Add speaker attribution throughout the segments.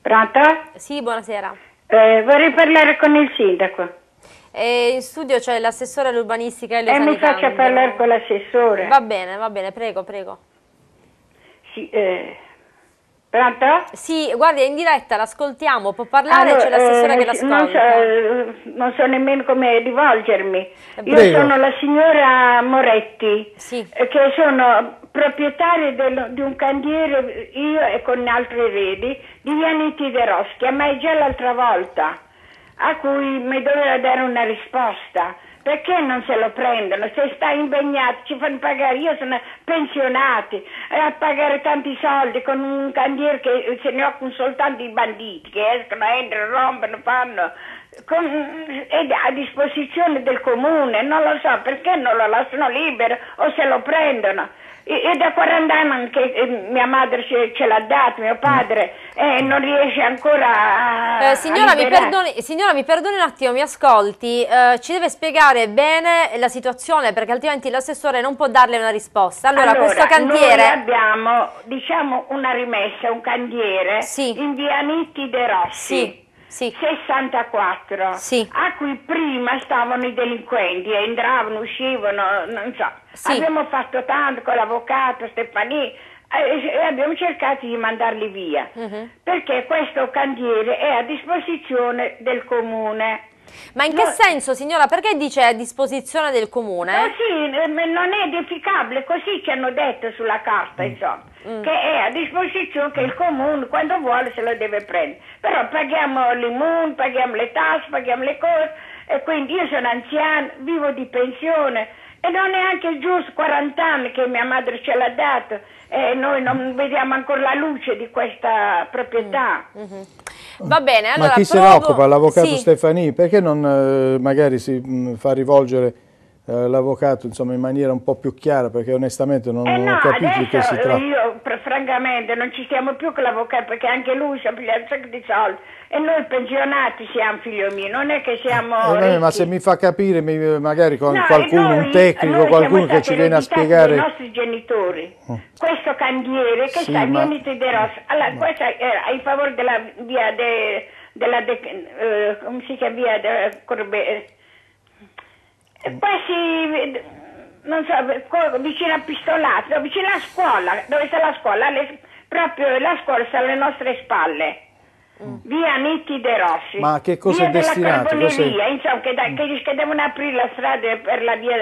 Speaker 1: Pronto?
Speaker 2: Sì, buonasera.
Speaker 1: Vorrei parlare con il sindaco.
Speaker 2: In studio c'è l'assessore all'urbanistica Elio
Speaker 1: Mi faccia
Speaker 2: Sanicandro.
Speaker 1: parlare con l'assessore.
Speaker 2: Va bene, prego.
Speaker 1: Sì, pronto?
Speaker 2: Sì, guardi, è in diretta, l'ascoltiamo, può parlare, c'è l'assessore che l'ascolta.
Speaker 1: Non so nemmeno come rivolgermi. Io
Speaker 3: Prego.
Speaker 1: sono la signora Moretti,
Speaker 2: Sì.
Speaker 1: che sono proprietaria di un cantiere, io e con altri eredi, di via Nitti de Ros, chiamai già l'altra volta, a cui mi doveva dare una risposta. Perché non se lo prendono? Se sta impegnato, ci fanno pagare, io sono pensionati, a pagare tanti soldi con un cantiere che se ne occupano soltanto i banditi, che escono, entrano, rompono, fanno, ed è a disposizione del comune, non lo so, perché non lo lasciano libero o se lo prendono? E da 40 anni che mia madre ce l'ha dato, mio padre, non riesce ancora a
Speaker 2: signora,
Speaker 1: liberare.
Speaker 2: signora, mi perdoni un attimo, mi ascolti, ci deve spiegare bene la situazione perché altrimenti l'assessore non può darle una risposta. Allora questo cantiere...
Speaker 1: Noi abbiamo, diciamo, una rimessa, un cantiere
Speaker 2: Sì.
Speaker 1: in via Nitti de Rossi.
Speaker 2: Sì.
Speaker 1: 64,
Speaker 2: Sì.
Speaker 1: a cui prima stavano i delinquenti, entravano, uscivano, non so.
Speaker 2: Sì.
Speaker 1: Abbiamo fatto tanto con l'avvocato Stefani e abbiamo cercato di mandarli via, perché questo cantiere è a disposizione del comune.
Speaker 2: Ma in che senso, signora? Perché dice a disposizione del comune?
Speaker 1: Così non è edificabile, così ci hanno detto sulla carta, insomma, che è a disposizione, che il comune quando vuole se lo deve prendere. Però paghiamo l'immun, paghiamo le tasse, paghiamo le cose, e quindi io sono anziana, vivo di pensione e non è anche giusto 40 anni che mia madre ce l'ha dato e noi non vediamo ancora la luce di questa proprietà.
Speaker 2: Va bene, allora
Speaker 3: Ma chi se ne occupa? L'avvocato Stefani? Perché non magari si fa rivolgere l'avvocato in maniera un po' più chiara, perché onestamente non ho capito di che si tratta.
Speaker 1: Io francamente non ci stiamo più con l'avvocato, perché anche lui si ha pigliato un sacco di soldi e noi pensionati siamo, figlio mio, non è che siamo
Speaker 3: ma se mi fa capire magari con qualcuno, un tecnico, qualcuno che ci viene a spiegare...
Speaker 1: i nostri genitori questo cantiere che sta in via Nitti de Ros. Allora, questa era in favore della via come si chiama, via quasi, non so, vicino a Pistolato, vicino alla scuola, dove sta la scuola, proprio la scuola sta alle nostre spalle. Via Nitti de Rossi.
Speaker 3: Ma che cosa è destinato?
Speaker 1: Insomma, che devono aprire la strada per la via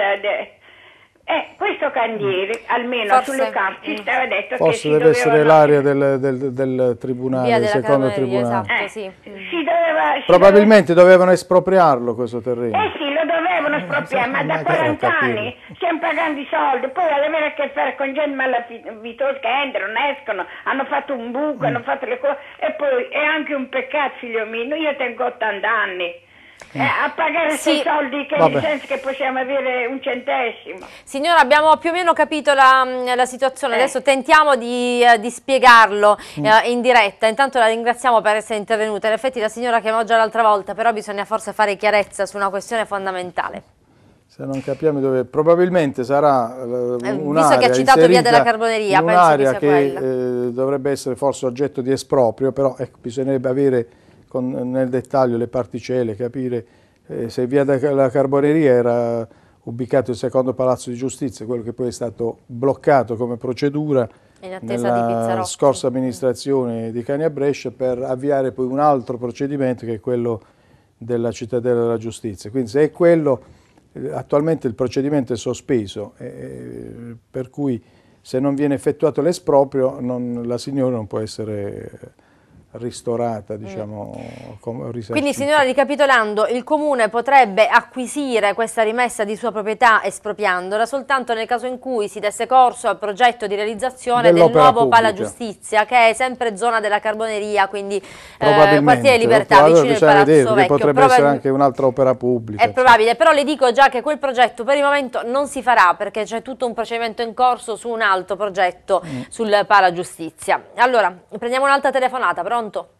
Speaker 1: questo cantiere, almeno sulle carte, ci stava detto
Speaker 3: forse
Speaker 1: che si
Speaker 3: deve essere l'area del
Speaker 2: Via
Speaker 3: tribunale,
Speaker 2: della
Speaker 3: del secondo tribunale.
Speaker 2: Esatto, sì.
Speaker 3: Probabilmente dovevano espropriarlo questo terreno.
Speaker 1: Sì, lo dovevano espropriare, ma da 40 anni stiamo pagando i soldi, poi ad avere a che fare con gente malavitosa che entrano, escono, hanno fatto un buco, hanno fatto le cose, e poi è anche un peccato, figlio mio, io tengo 80 anni. A pagare questi soldi che nel senso che possiamo avere un centesimo.
Speaker 2: Signora, abbiamo più o meno capito la situazione, adesso tentiamo di spiegarlo in diretta. Intanto la ringraziamo per essere intervenuta. In effetti la signora chiamò già l'altra volta, però bisogna forse fare chiarezza su una questione fondamentale.
Speaker 3: Se non capiamo dove, probabilmente sarà un'area,
Speaker 2: visto che ha citato via della Carboneria,
Speaker 3: un'area che dovrebbe essere forse oggetto di esproprio, però bisognerebbe avere nel dettaglio le particelle, capire se via della Carboneria era ubicato il secondo palazzo di giustizia, quello che poi è stato bloccato come procedura nella scorsa amministrazione di Cania Brescia, per avviare poi un altro procedimento che è quello della cittadella della giustizia. Quindi se è quello, attualmente il procedimento è sospeso, per cui se non viene effettuato l'esproprio la signora non può essere ristorata, diciamo,
Speaker 2: Quindi signora, ricapitolando, il comune potrebbe acquisire questa rimessa di sua proprietà espropriandola soltanto nel caso in cui si desse corso al progetto di realizzazione del nuovo Pala Giustizia, che è sempre zona della Carboneria, quindi quartiere Libertà, vicino al Palazzo Vecchio.
Speaker 3: Potrebbe essere anche un'altra opera pubblica.
Speaker 2: È probabile, però le dico già che quel progetto per il momento non si farà, perché c'è tutto un procedimento in corso su un altro progetto sul Pala Giustizia. Allora, prendiamo un'altra telefonata, pronto?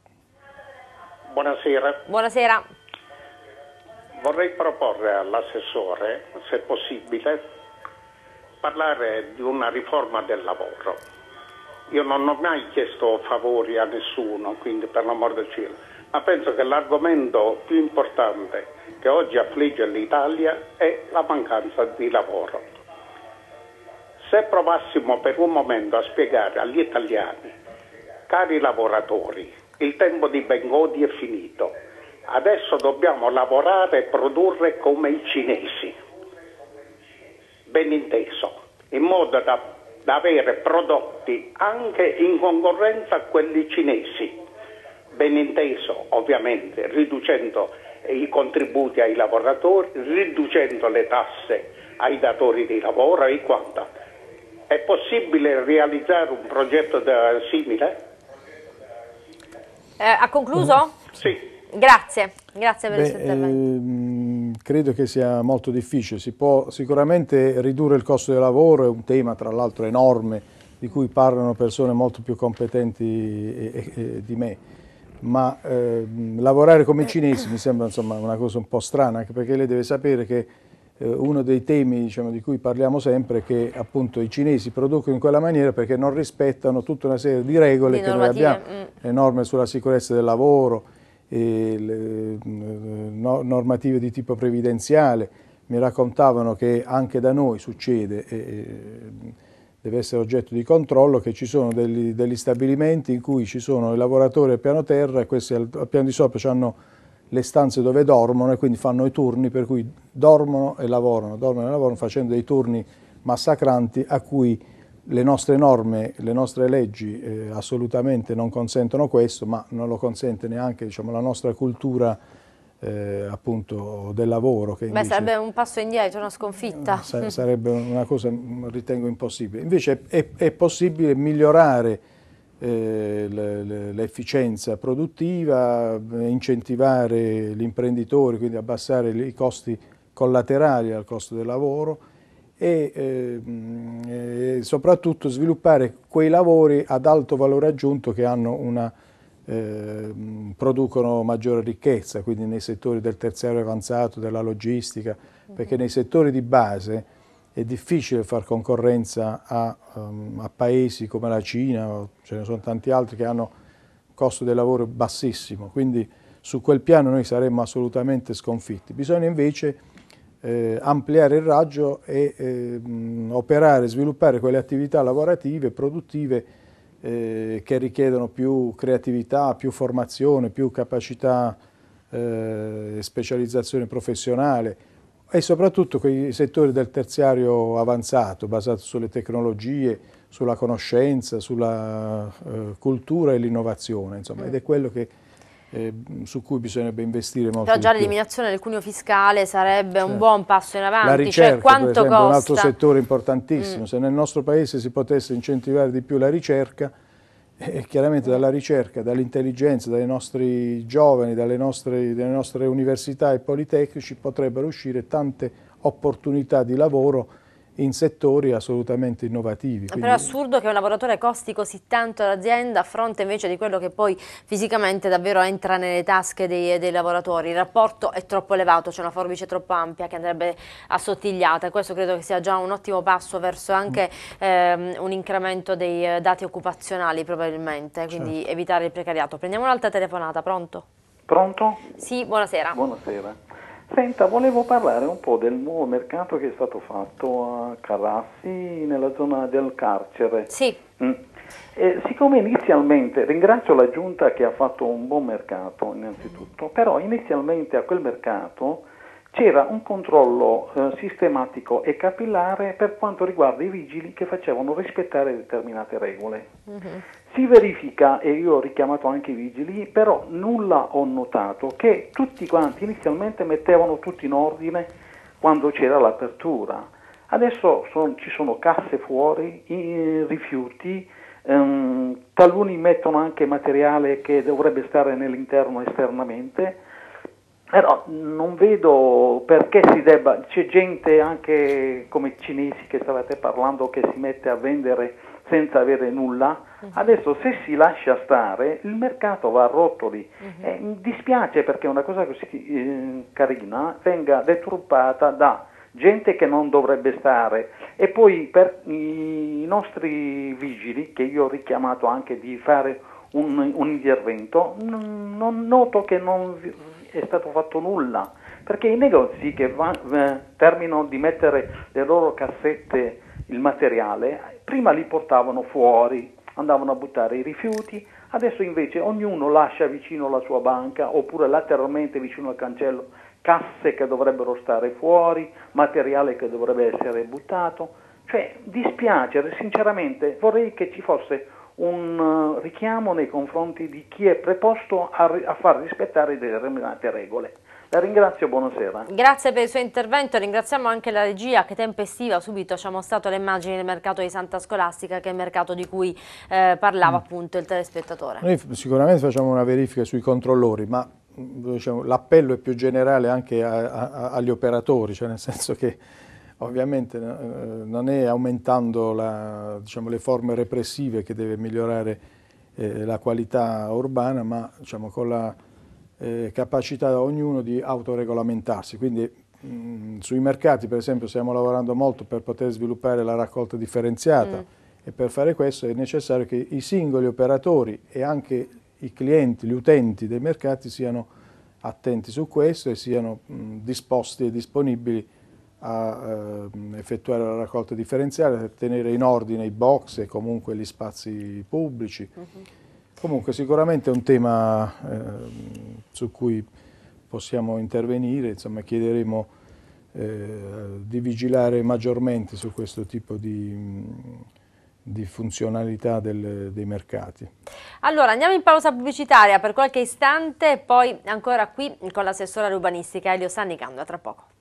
Speaker 4: Buonasera.
Speaker 2: Buonasera.
Speaker 4: Vorrei proporre all'assessore, se possibile, parlare di una riforma del lavoro. io non ho mai chiesto favori a nessuno, quindi per l'amor del cielo, ma penso che l'argomento più importante che oggi affligge l'Italia è la mancanza di lavoro. Se provassimo per un momento a spiegare agli italiani, cari lavoratori, il tempo di Bengodi è finito, adesso dobbiamo lavorare e produrre come i cinesi, ben inteso, in modo da avere prodotti anche in concorrenza a quelli cinesi, ben inteso ovviamente riducendo i contributi ai lavoratori, riducendo le tasse ai datori di lavoro e quanto. È possibile realizzare un progetto simile?
Speaker 2: Ha concluso?
Speaker 4: Sì.
Speaker 2: Grazie per il suo intervento.
Speaker 3: Credo che sia molto difficile, si può sicuramente ridurre il costo del lavoro, è un tema tra l'altro enorme di cui parlano persone molto più competenti di me, ma lavorare come i cinesi mi sembra insomma una cosa un po' strana, anche perché lei deve sapere che uno dei temi diciamo, di cui parliamo sempre è che appunto i cinesi producono in quella maniera perché non rispettano tutta una serie di regole che noi abbiamo, le norme sulla sicurezza del lavoro, e le normative di tipo previdenziale. Mi raccontavano che anche da noi succede, deve essere oggetto di controllo, che ci sono degli stabilimenti in cui ci sono i lavoratori al piano terra e questi al piano di sopra hanno le stanze dove dormono e quindi fanno i turni per cui dormono e lavorano facendo dei turni massacranti a cui le nostre norme, le nostre leggi assolutamente non consentono questo, ma non lo consente neanche diciamo, la nostra cultura appunto del lavoro. Che invece,
Speaker 2: sarebbe un passo indietro, una sconfitta.
Speaker 3: Sarebbe una cosa, ritengo, impossibile. Invece è possibile migliorare l'efficienza produttiva, incentivare gli imprenditori, quindi abbassare i costi collaterali al costo del lavoro e soprattutto sviluppare quei lavori ad alto valore aggiunto che hanno producono maggiore ricchezza, quindi nei settori del terziario avanzato, della logistica, perché nei settori di base è difficile far concorrenza a paesi come la Cina, ce ne sono tanti altri che hanno un costo del lavoro bassissimo, quindi su quel piano noi saremmo assolutamente sconfitti. Bisogna invece ampliare il raggio e operare, sviluppare quelle attività lavorative, produttive che richiedono più creatività, più formazione, più capacità e specializzazione professionale, e soprattutto quei settori del terziario avanzato, basato sulle tecnologie, sulla conoscenza, sulla cultura e l'innovazione, insomma, ed è quello che, su cui bisognerebbe investire molto.
Speaker 2: Però già l'eliminazione del cuneo fiscale sarebbe un buon passo in avanti.
Speaker 3: La ricerca,
Speaker 2: quanto
Speaker 3: per esempio,
Speaker 2: costa?
Speaker 3: è un altro settore importantissimo. Se nel nostro Paese si potesse incentivare di più la ricerca, chiaramente dalla ricerca, dall'intelligenza, dai nostri giovani, delle nostre università e politecnici potrebbero uscire tante opportunità di lavoro in settori assolutamente innovativi.
Speaker 2: Però è assurdo che un lavoratore costi così tanto all'azienda a fronte invece di quello che poi fisicamente davvero entra nelle tasche dei lavoratori. Il rapporto è troppo elevato, c'è una forbice troppo ampia che andrebbe assottigliata, e questo credo che sia già un ottimo passo verso anche un incremento dei dati occupazionali probabilmente, quindi evitare il precariato. Prendiamo un'altra telefonata, pronto?
Speaker 5: Pronto?
Speaker 2: Sì, buonasera.
Speaker 5: Buonasera. Senta, volevo parlare un po' del nuovo mercato che è stato fatto a Carrassi, nella zona del carcere.
Speaker 2: Sì.
Speaker 5: Siccome inizialmente, ringrazio la Giunta che ha fatto un buon mercato innanzitutto, però inizialmente a quel mercato c'era un controllo sistematico e capillare per quanto riguarda i vigili che facevano rispettare determinate regole. Si verifica, e io ho richiamato anche i vigili, però nulla ho notato, che tutti quanti inizialmente mettevano tutto in ordine quando c'era l'apertura. Adesso ci sono casse fuori, rifiuti, taluni mettono anche materiale che dovrebbe stare nell'interno esternamente, però non vedo perché c'è gente anche come cinesi che stavate parlando che si mette a vendere senza avere nulla. Adesso se si lascia stare il mercato va a rotoli. Mi dispiace perché una cosa così carina venga deturpata da gente che non dovrebbe stare. E poi per i nostri vigili, che io ho richiamato anche di fare un intervento, non noto che non è stato fatto nulla, perché i negozi che terminano di mettere le loro cassette, il materiale, prima li portavano fuori, andavano a buttare i rifiuti, adesso invece ognuno lascia vicino la sua banca oppure lateralmente vicino al cancello casse che dovrebbero stare fuori, materiale che dovrebbe essere buttato. Cioè dispiace, sinceramente vorrei che ci fosse un richiamo nei confronti di chi è preposto a far rispettare determinate regole. La ringrazio, buonasera.
Speaker 2: Grazie per il suo intervento, ringraziamo anche la regia che tempestiva, subito ci ha mostrato le immagini del mercato di Santa Scolastica, che è il mercato di cui parlava appunto il telespettatore.
Speaker 3: Noi sicuramente facciamo una verifica sui controllori, ma diciamo, l'appello è più generale anche agli operatori, cioè nel senso che ovviamente non è aumentando diciamo, le forme repressive che deve migliorare la qualità urbana, ma diciamo, con la capacità di ognuno di autoregolamentarsi. Quindi sui mercati, per esempio, stiamo lavorando molto per poter sviluppare la raccolta differenziata e per fare questo è necessario che i singoli operatori e anche i clienti, gli utenti dei mercati siano attenti su questo e siano disposti e disponibili a effettuare la raccolta differenziale, a tenere in ordine i box e comunque gli spazi pubblici. Comunque sicuramente è un tema su cui possiamo intervenire, insomma chiederemo di vigilare maggiormente su questo tipo di funzionalità dei mercati.
Speaker 2: Allora andiamo in pausa pubblicitaria per qualche istante e poi ancora qui con l'assessore all'urbanistica Elio Sannicando, tra poco.